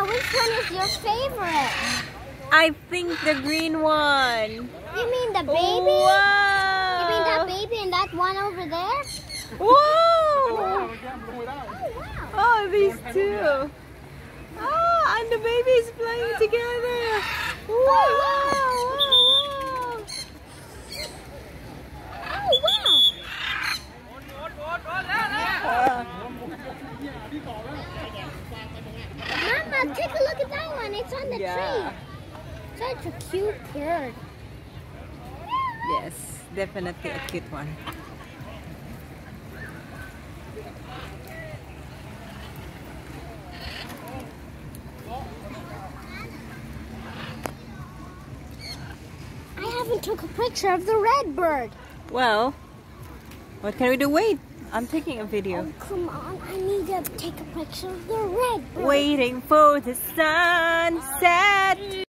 which one is your favorite? I think the green one. You mean the baby? Wow. You mean that baby and that one over there? Whoa! Oh, wow. Oh, these two. Oh, and the baby is playing together. Wow! Wow! Oh, wow. Mama, take a look at that one. It's on the tree. Such a cute bird. Yes, definitely a cute one. I haven't took a picture of the red bird. Well, what can we do? Wait, I'm taking a video. Oh, come on. I need to take a picture of the red bird. Waiting for the sunset.